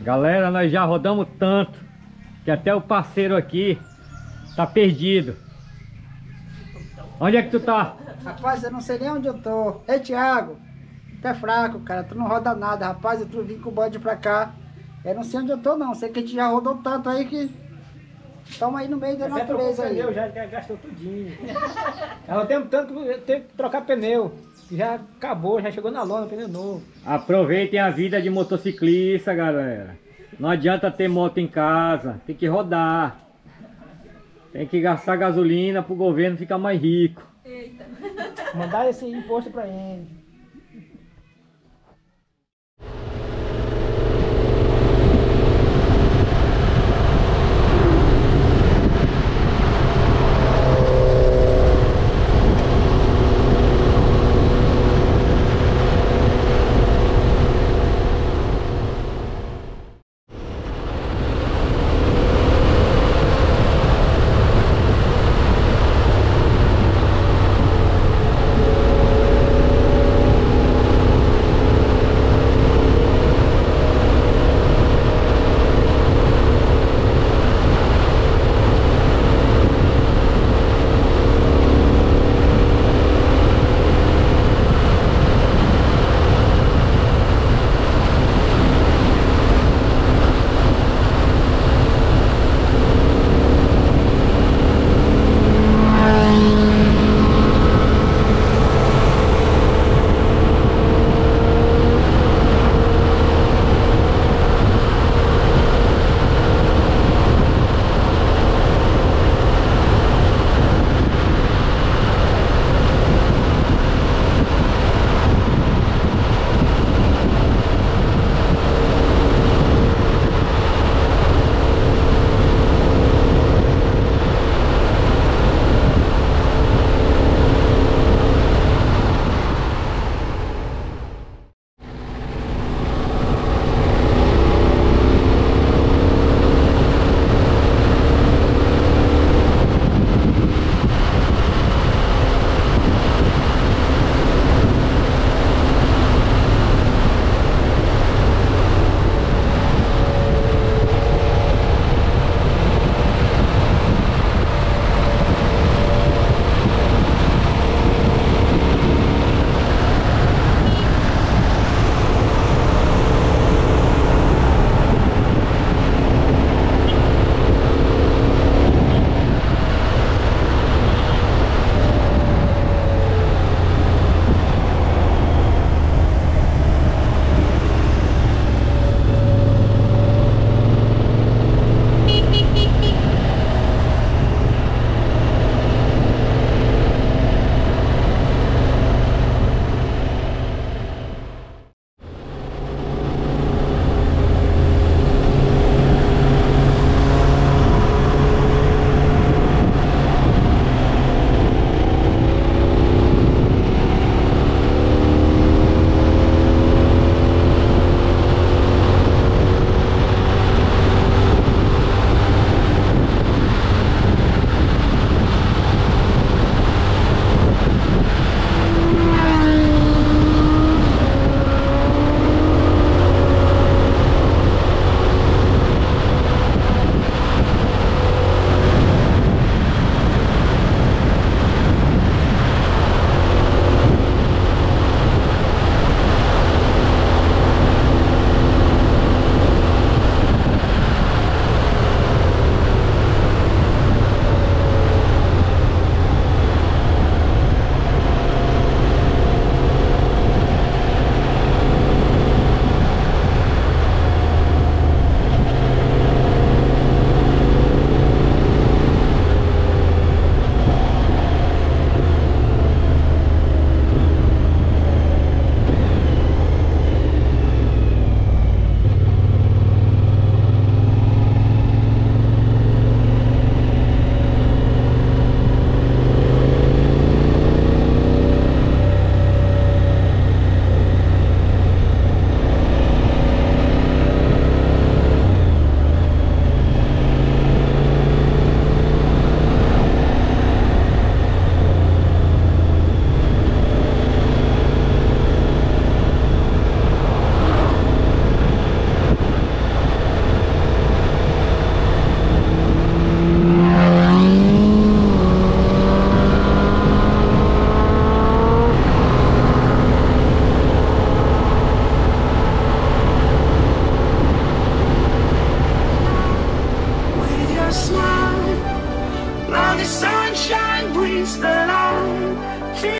Galera, nós já rodamos tanto que até o parceiro aqui tá perdido. Onde é que tu tá? Rapaz, eu não sei nem onde eu tô. Ei, Thiago, tu é fraco, cara. Tu não roda nada, rapaz. Tu vim com o bode pra cá. Eu não sei onde eu tô, não. Sei que a gente já rodou tanto aí que... Estamos aí no meio da natureza aí. Já gastou tudinho. Ela tem tanto que eu tenho que trocar pneu. Já acabou, já chegou na lona, pneu novo. Aproveitem a vida de motociclista, galera. Não adianta ter moto em casa, tem que rodar. Tem que gastar gasolina pro governo ficar mais rico. Mandar esse imposto pra ele.